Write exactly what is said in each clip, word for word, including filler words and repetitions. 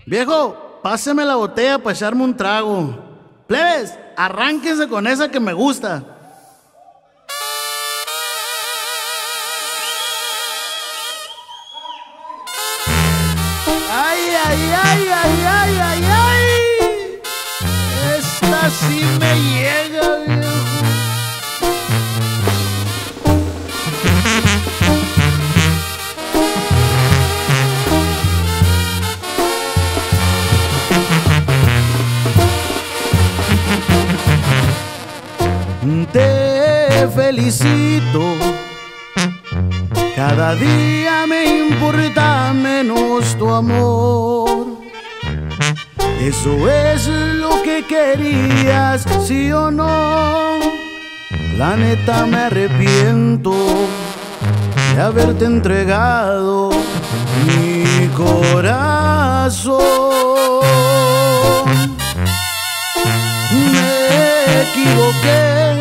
Viejo, páseme la botella para echarme un trago. Plebes, arránquense con esa que me gusta. Ay, ay, ay, ay, ay, ay, ay. Esta sí me llega, viejo. Te felicito, cada día me importa menos tu amor. Eso es lo que querías, sí o no. La neta me arrepiento de haberte entregado mi corazón. Me equivoqué,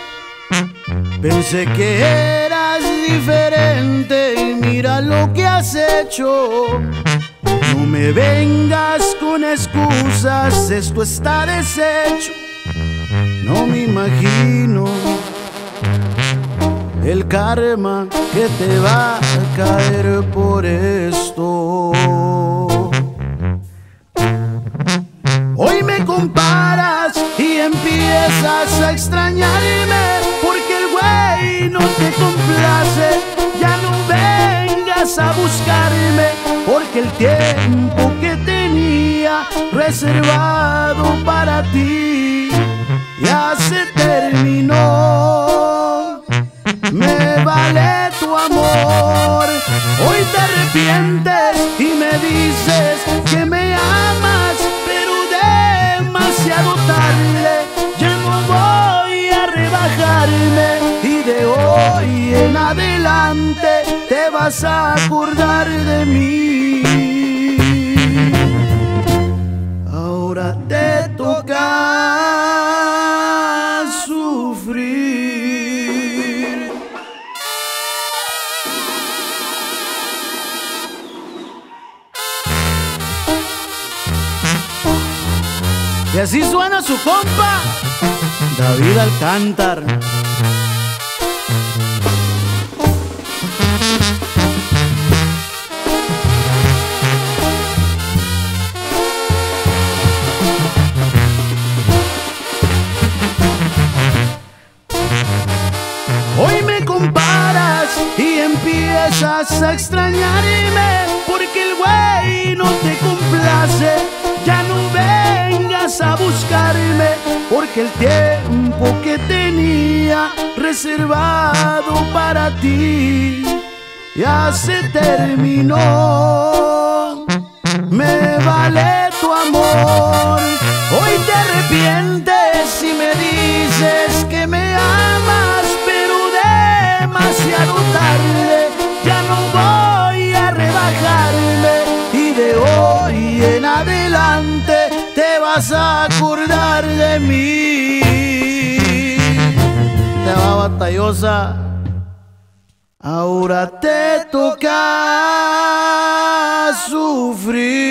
pensé que eras diferente y mira lo que has hecho. No me vengas con excusas, esto está deshecho. No me imagino el karma que te va a caer por esto. Hoy me comparas y empiezas a extrañarme porque el güey no te complace. Ya no vengas a buscarme porque el tiempo que tenía reservado para ti ya se terminó. Me vale tu amor. Hoy te arrepientes y me dices que me amas, pero demasiado tarde. Ya no voy a rebajarme y de hoy en adelante te vas a acordar de mí. Ahora te toca sufrir. Y así suena su compa, David Alcántar. Hoy me comparas y empiezas a extrañarme porque el güey no te complace. Ya no vengas a buscarme porque el tiempo que tenía reservado para ti ya se terminó. Me vale tu amor. Hoy te arrepientes y me dices que me amas, pero demasiado tarde. Ya no voy a rebajarme y de hoy en adelante te vas a acordar de mí. Te va batallosa. Ahora te toca sufrir.